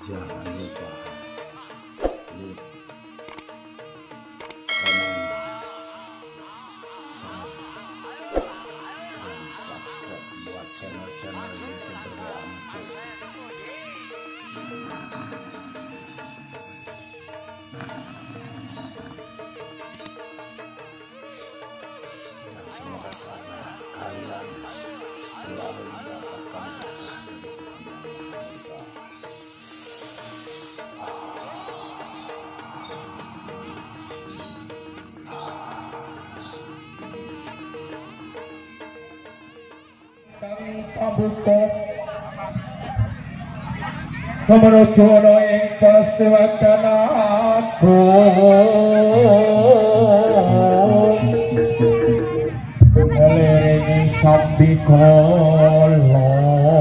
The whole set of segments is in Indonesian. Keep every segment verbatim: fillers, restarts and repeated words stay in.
Jangan lupa like, komen, share, dan subscribe buat channel-channel YouTuber Lampung. Dan semoga saja kalian selalu mendapatkan berkah dari Tuhan Yang Maha Esa. Pabuka menuju ana ing pasewakan aku eling sambi kala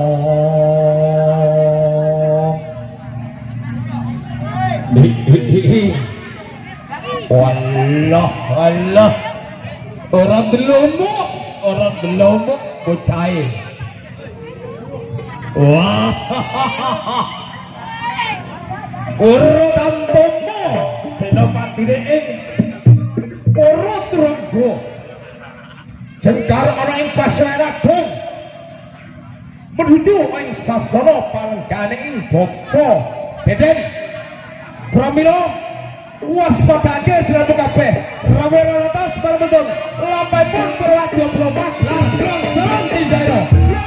Allah Allah orang delomo orang delomo bocah. Wah, urut kampungmu, senopati ing urut ronggo, jengkar ana ing pasyarakat, menuju ing sasana palenggane ing bapa. Deden, pramila waspadake sira kabeh, rawe ratas parmeton, lampai pun perwadya blomak lan serang tindayo.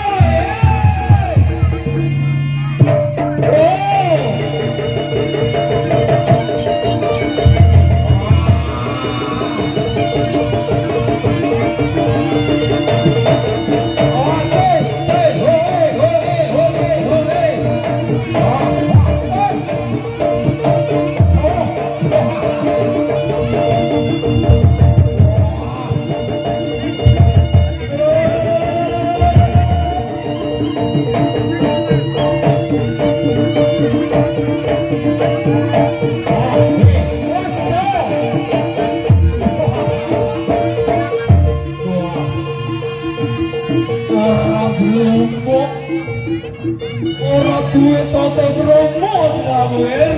Ora duwe tata krama sawer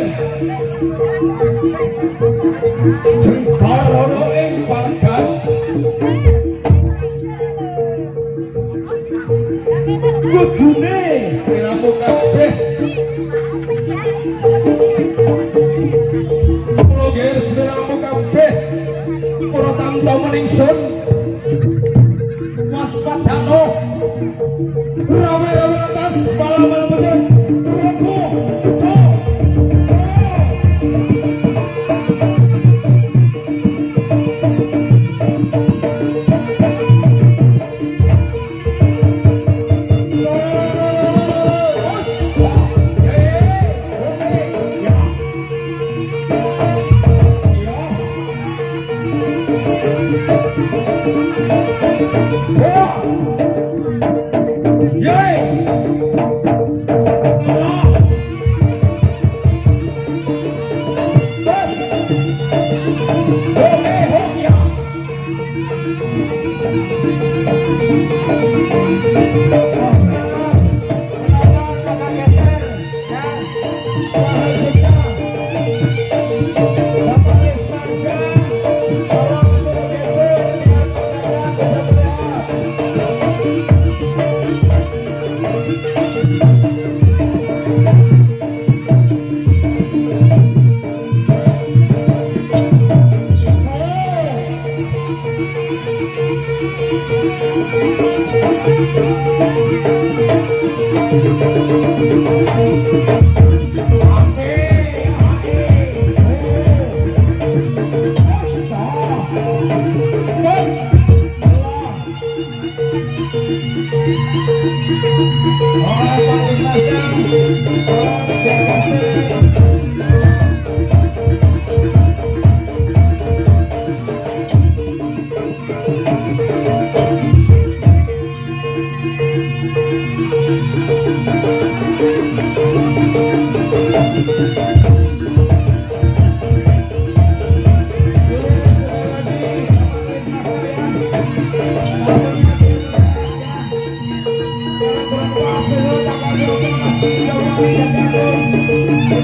jengkar ana ing pagan kudune siramu kabeh kula ger siramu kabeh ora tamta meningsun waspadano rawe-rawe atas palaman bener roko co Thank you.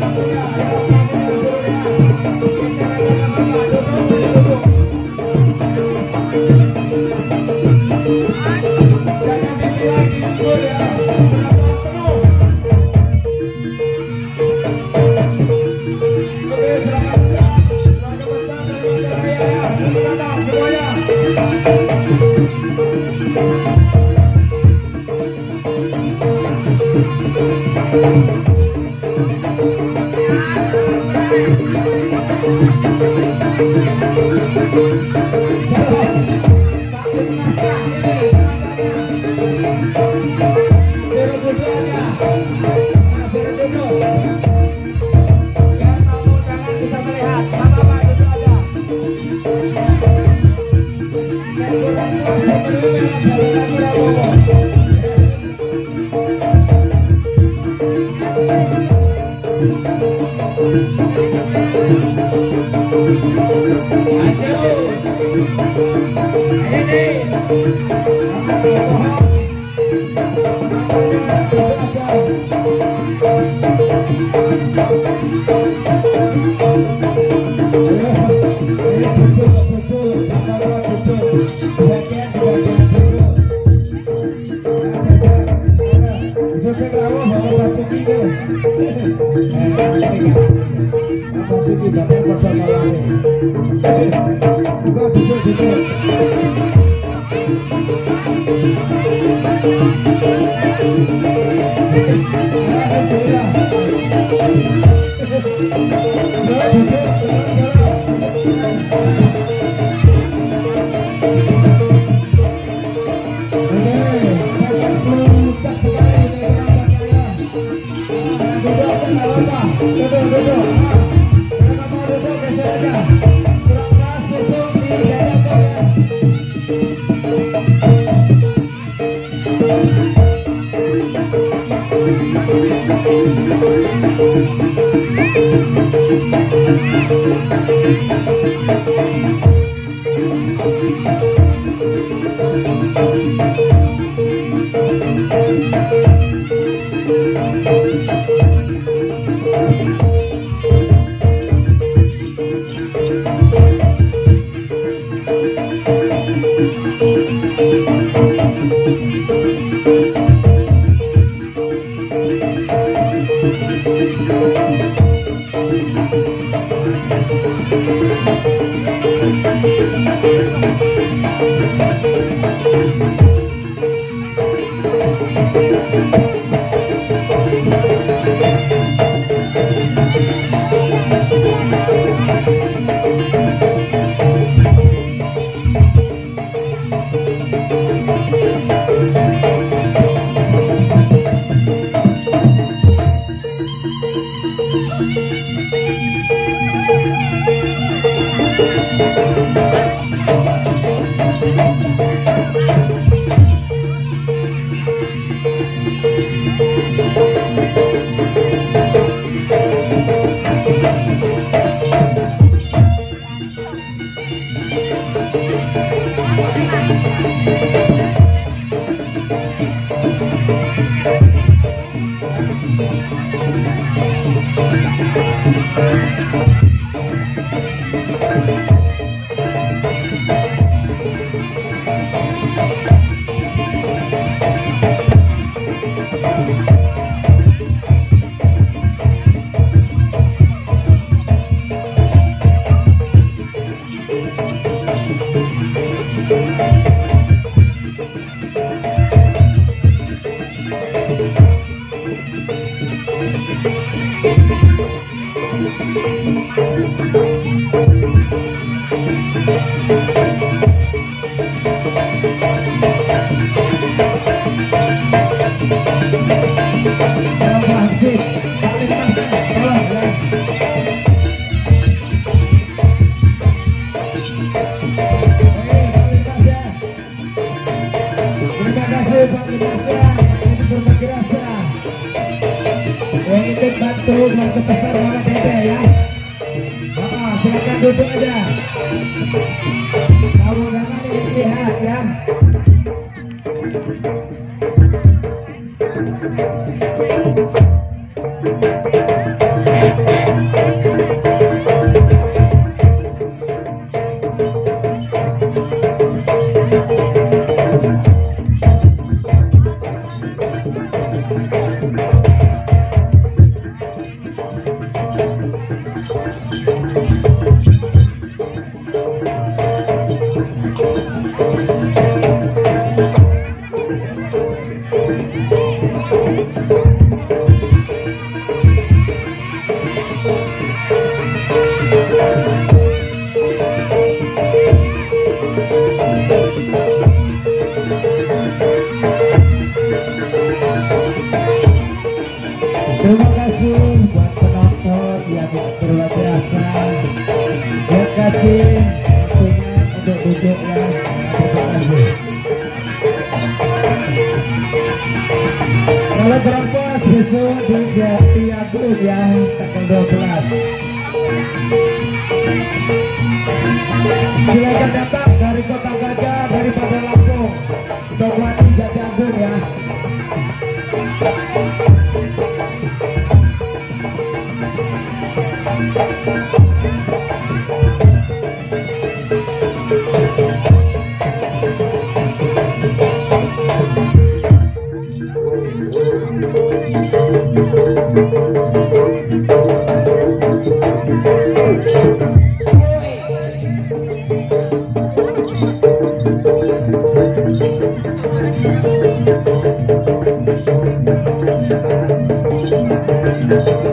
Terima kasih. Terima kasih buat penonton yang luar biasa. Terima kasih tentunya untuk duduknya. Terima kasih. Kalau berempat besok di Jati Agung ya tanggal dua belas. Silakan datang dari Kota Gajah, daripada Lampung. Sokmani Jati Agung ya. Thank you.